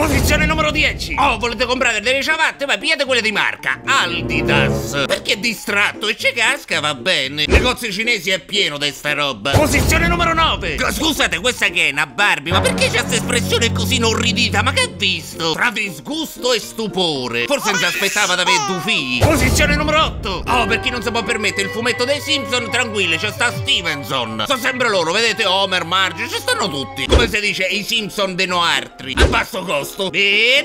Posizione numero 10. Oh, volete comprare delle ciabatte? Ma pigliate quelle di marca Adidas. Perché è distratto e ci casca, va bene. Il negozio cinesi è pieno di sta roba. Posizione numero 9. Scusate, questa che è una Barbie? Ma perché c'è questa espressione così inorridita? Ma che ha visto? Tra disgusto e stupore. Forse non si aspettava da avere due figli. Posizione numero 8. Oh, per chi non si può permettere il fumetto dei Simpson, tranquilli, c'è sta Stevenson. Sono sempre loro, vedete? Homer, Marge, ci stanno tutti. Come si dice, i Simpson de no altri. A basso costo. E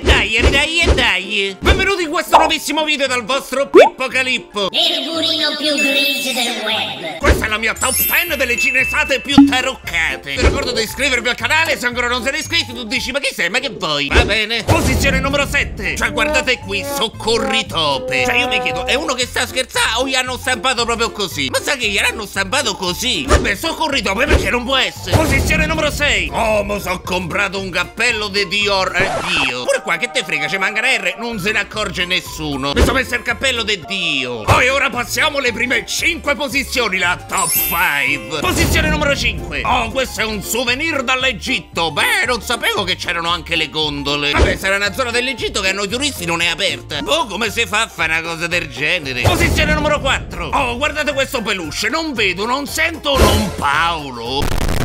dai. Benvenuti in questo nuovissimo video dal vostro Pippo Calippo. Il burino più grigio del web. Questa è la mia top 10 delle cinesate più taroccate. Vi ricordo di iscrivervi al canale, se ancora non siete iscritti tu dici ma chi sei, ma che vuoi? Va bene. Posizione numero 7. Cioè guardate qui, soccorritope. Cioè io mi chiedo, è uno che sta scherzando o gli hanno stampato proprio così? Ma sa che gliel'hanno stampato così? Vabbè, soccorritope perché non può essere. Posizione numero 6. Oh, mo so comprato un cappello di Dior. Dio. Pure qua che te frega, ci manca R, non se ne accorge nessuno. Mi sono messo il cappello di Dio. Poi ora passiamo alle prime 5 posizioni, la top 5. Posizione numero 5. Oh, questo è un souvenir dall'Egitto. Beh, non sapevo che c'erano anche le gondole. Vabbè, sarà una zona dell'Egitto che a noi turisti non è aperta. Oh, come si fa a fare una cosa del genere? Posizione numero 4. Oh, guardate questo peluche. Non vedo, non sento, non Paolo.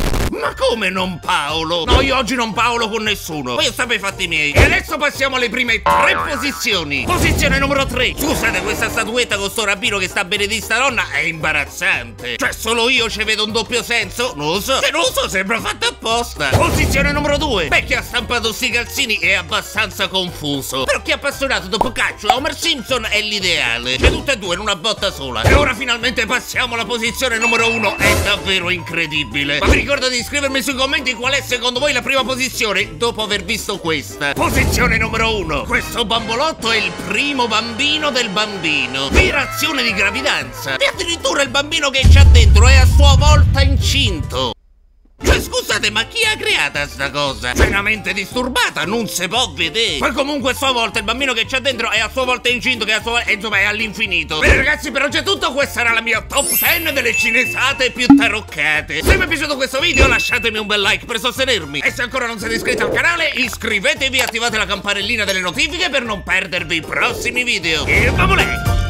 Ma come non Paolo? No, io oggi non Paolo con nessuno. Poi io sapevo i fatti miei. E adesso passiamo alle prime 3 posizioni. Posizione numero 3. Scusate, questa statuetta con sto rabbino che sta a benedire sta donna è imbarazzante. Cioè, solo io ci vedo un doppio senso? Non lo so. Se non lo so, sembra fatta apposta. Posizione numero 2. Beh, chi ha stampato sti calzini è abbastanza confuso. Però chi è appassionato dopo calcio a Homer Simpson è l'ideale. Cioè, tutte e due in una botta sola. E ora finalmente passiamo alla posizione numero 1. È davvero incredibile. Ma vi ricordo di iscrivermi sui commenti qual è secondo voi la prima posizione dopo aver visto questa. Posizione numero 1. Questo bambolotto è il primo bambino del bambino. Virazione di gravidanza. E addirittura il bambino che c'ha dentro è a sua volta incinto. Cioè scusate, ma chi ha creata sta cosa? C'è una mente disturbata, non si può vedere. Poi comunque a sua volta il bambino che c'ha dentro è a sua volta incinto, che a sua volta, insomma, è all'infinito. Bene ragazzi, per oggi è tutto. Questa era la mia top 10 delle cinesate più taroccate. Se vi è piaciuto questo video lasciatemi un bel like per sostenermi. E se ancora non siete iscritti al canale iscrivetevi e attivate la campanellina delle notifiche per non perdervi i prossimi video. E vamole!